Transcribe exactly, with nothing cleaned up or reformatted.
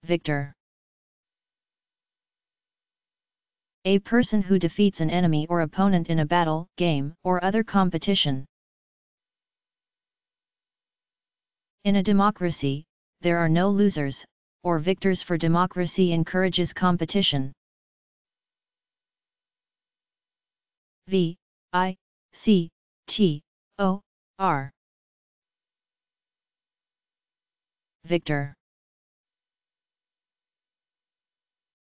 victor. A person who defeats an enemy or opponent in a battle, game, or other competition. In a democracy, there are no losers, or victors, for democracy encourages competition. V I C T O R. Victor.